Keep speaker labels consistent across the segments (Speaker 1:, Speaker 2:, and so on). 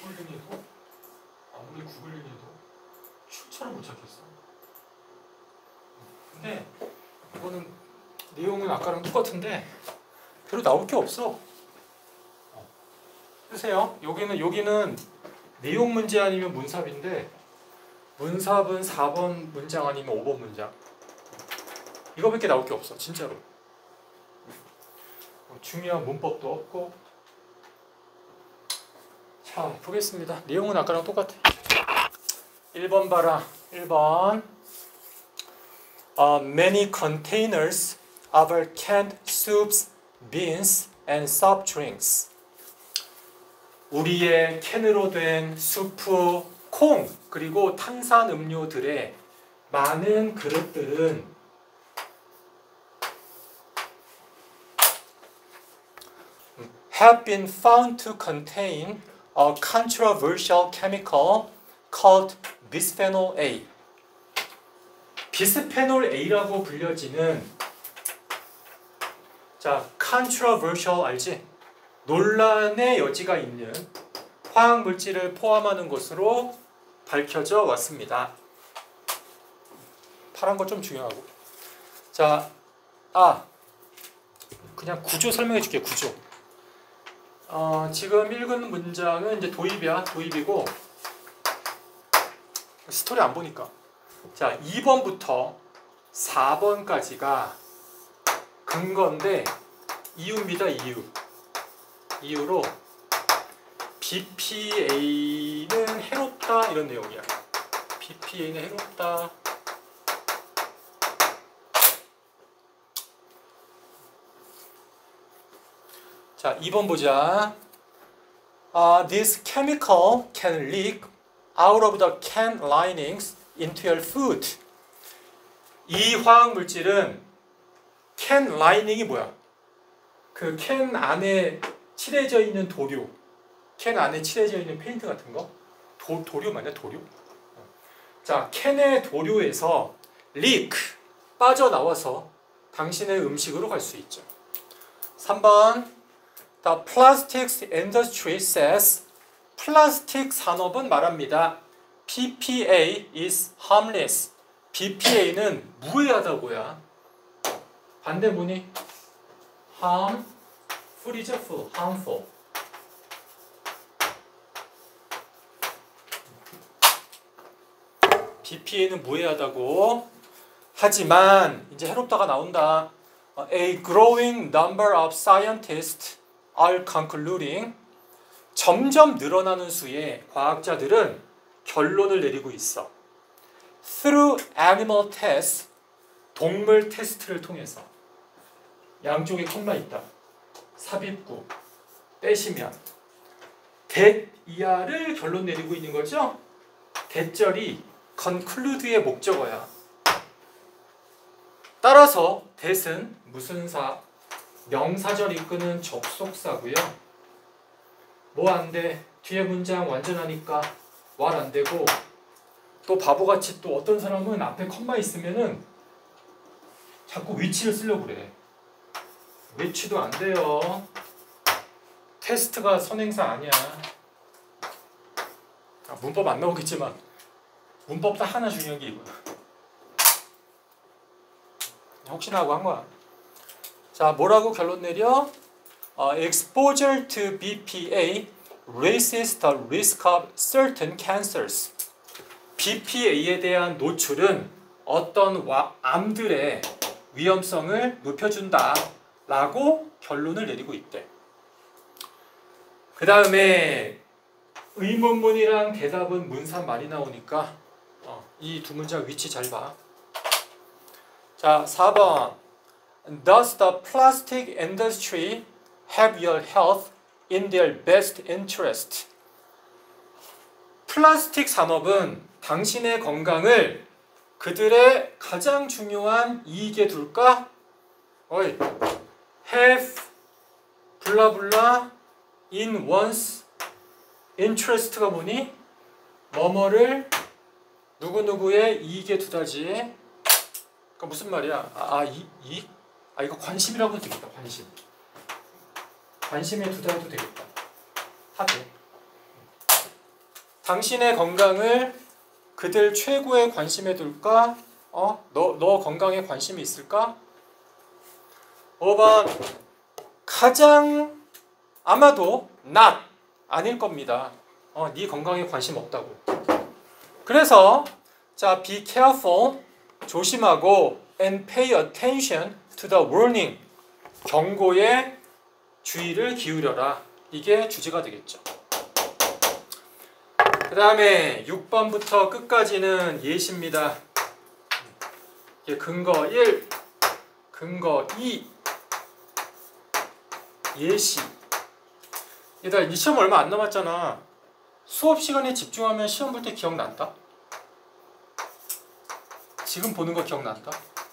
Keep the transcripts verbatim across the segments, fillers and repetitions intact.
Speaker 1: 구글링해도 아무리 구글링해도 춤처럼 못 찾겠어. 근데 이거는 내용은 아까랑 똑같은데 별로 나올 게 없어. 쓰세요. 여기는 여기는 내용 문제 아니면 문삽인데 문삽은 사 번 문장 아니면 오 번 문장. 이거밖에 나올 게 없어, 진짜로. 중요한 문법도 없고. 자, 보겠습니다. 내용은 아까랑 똑같아. 일 번 봐라. 일 번. Uh, many containers of canned soups, beans, and soft drinks. 우리의 캔으로 된 수프, 콩, 그리고 탄산 음료들의 많은 그릇들은 have been found to contain a controversial chemical called bisphenol A. 비스페놀 A라고 불려지는, 자, controversial 알지? 논란의 여지가 있는 화학 물질을 포함하는 것으로 밝혀져 왔습니다. 파란 거 좀 중요하고. 자, 아, 그냥 구조 설명해 줄게. 구조. 어, 지금 읽은 문장은 이제 도입이야. 도입이고 스토리 안 보니까. 자, 이 번부터 사 번까지가 근거인데 이유입니다. 이유. 이유로 비피에이는 해롭다 이런 내용이야. 비피에이는 해롭다. 자, 이 번 보자. Uh, this chemical can leak out of the can linings into your food. 이 화학 물질은 캔 라이닝이 뭐야? 그 캔 안에 칠해져 있는 도료, 캔 안에 칠해져 있는 페인트 같은 거? 도, 도료 맞냐? 도료? 자, 캔의 도료에서 leak, 빠져나와서 당신의 음식으로 갈 수 있죠. 삼 번 The plastics industry says 플라스틱 산업은 말합니다. 비피에이 is harmless. 비피에이는 무해하다고야. 반대문이 harm, ful이죠, full, harmful. 비피에이는 무해하다고. 하지만 이제 해롭다가 나온다. A growing number of scientists are concluding. 점점 늘어나는 수의 과학자들은 결론을 내리고 있어. Through animal tests, 동물 테스트를 통해서. 양쪽에 콤마 있다. 삽입구 떼시면 that 이하를 결론 내리고 있는 거죠. that절이 conclude의 목적어야. 따라서 that은 무슨 사? 명사절 이끄는 접속사고요. 뭐 안 돼? 뒤에 문장 완전하니까 말 안 되고, 또 바보같이 또 어떤 사람은 앞에 컴마 있으면은 자꾸 위치를 쓰려고 그래. 위치도 안 돼요. 테스트가 선행사 아니야. 아, 문법 안 나오겠지만 문법도 하나 중요한 게 이거야. 혹시나 하고 한 거야. 자, 뭐라고 결론 내려? Uh, exposure to 비피에이 raises the risk of certain cancers. 비피에이에 대한 노출은 어떤 와, 암들의 위험성을 높여준다 라고 결론을 내리고 있대. 그 다음에 의문문이랑 대답은 문산 많이 나오니까 어, 이 두 문장 위치 잘 봐. 자, 사 번. Does the plastic industry have your health in their best interest? 플라스틱 산업은 당신의 건강을 그들의 가장 중요한 이익에 둘까? 어이, have 블라블라 in one's interest가 뭐니? 뭐뭐를 누구누구의 이익에 두다지. 그러니까 무슨 말이야? 아, 아 이, 이익? 아, 이거 관심이라고 해도 되겠다. 관심. 관심에 두다 해도 되겠다. 하되. 당신의 건강을 그들 최고의 관심에 둘까? 어? 너, 너 건강에 관심이 있을까? 오 번 가장 아마도 not 아닐 겁니다. 어, 네 건강에 관심 없다고. 그래서 자, be careful 조심하고 and pay attention to the warning 경고에 주의를 기울여라. 이게 주제가 되겠죠. 그 다음에 육 번부터 끝까지는 예시입니다. 근거 일, 근거 이, 예시. 얘들아, 이 시험 얼마 안 남았잖아. 수업 시간에 집중하면 시험 볼 때 기억난다? 지금 보는 거 기억난다?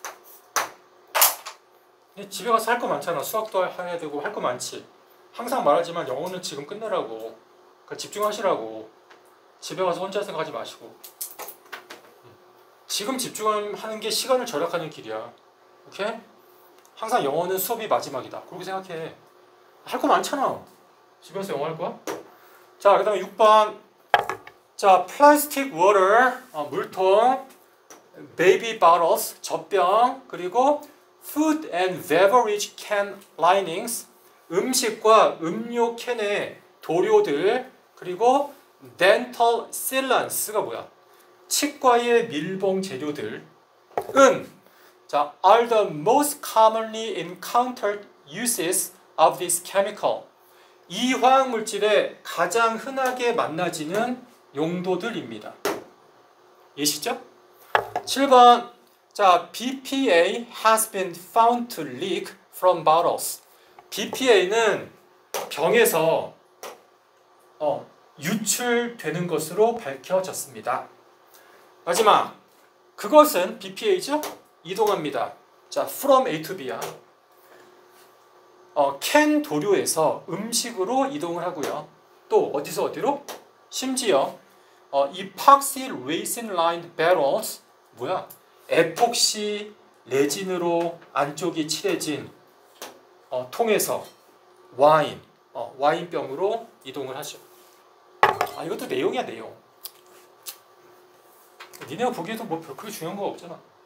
Speaker 1: 집에 가서 할 거 많잖아. 수학도 해야 되고 할 거 많지. 항상 말하지만 영어는 지금 끝내라고. 그러니까 집중하시라고. 집에 가서 혼자 생각하지 마시고. 지금 집중하는 게 시간을 절약하는 길이야. 오케이? 항상 영어는 수업이 마지막이다. 그렇게 생각해. 할 거 많잖아. 집에서 영어 할 거야? 자, 그 다음에 육 번. 자, 플라스틱 워터, 어, 물통, 베이비 bottles, 젖병, 그리고 food and beverage can linings, 음식과 음료 캔의 도료들, 그리고 dental sealants가 뭐야? 치과의 밀봉 재료들은 자, are the most commonly encountered uses of this chemical. 이 화학 물질의 가장 흔하게 만나지는 용도들입니다. 예시죠? 칠 번. 자, 비피에이 has been found to leak from bottles. 비피에이는 병에서 어, 유출되는 것으로 밝혀졌습니다. 마지막. 그것은 비피에이죠? 이동합니다. 자, from A to B야. 어, 캔 도료에서 음식으로 이동을 하고요. 또 어디서 어디로? 심지어 어, epoxy resin lined barrels 뭐야? 에폭시 레진으로 안쪽이 칠해진 어, 통에서 와인, 어, 와인병으로 이동을 하죠. 아, 이것도 내용이야, 내용. 니네가 보기에도 뭐 별 그렇게 중요한 거 없잖아.